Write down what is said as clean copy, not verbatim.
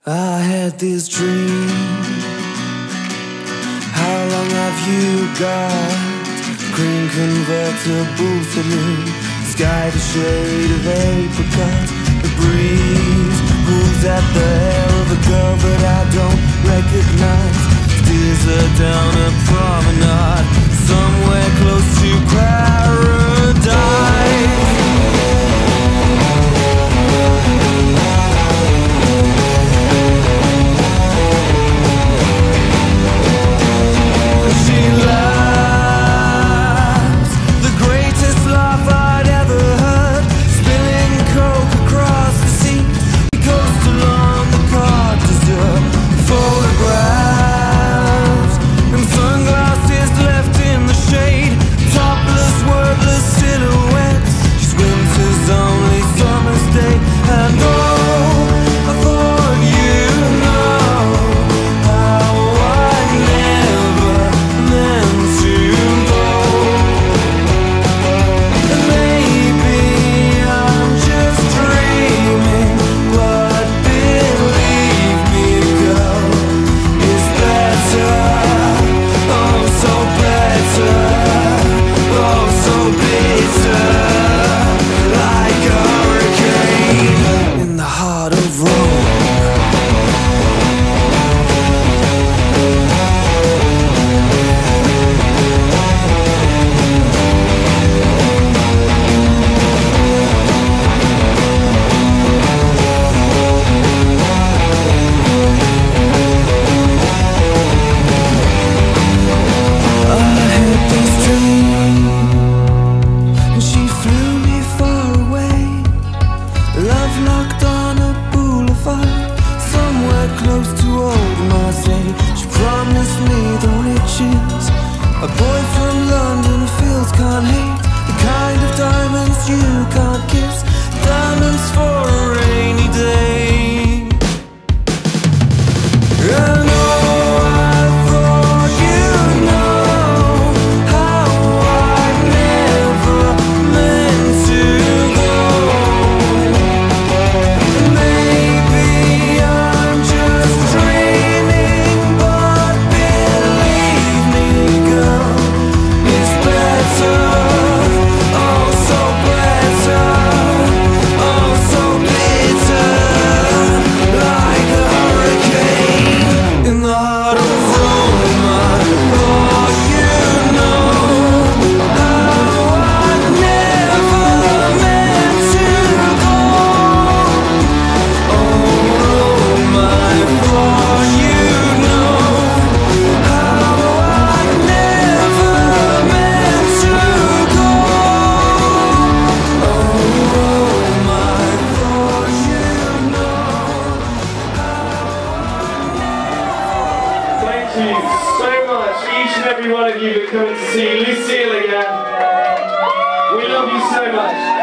I had this dream. How long have you got? Green convertible saloon, sky the shade of apricot. The breeze moves at the hair of a girl that I don't recognize. Steers her down a promenade somewhere close to paradise. A boy from London fields can't hate the kind of diamonds you can't kiss. Diamonds for a rainy day. I know I thought you know how I never meant to go. Maybe I'm just dreaming, but believe me, girl, it's better, oh so better, oh so bitter, like a hurricane in the heart of Rome. I thought you know how I never meant to go. Oh Rome, I thought you know how I never meant to go. Oh Rome, I thought you know Thank you so much, each and every one of you, for coming to see Lucille again. We love you so much.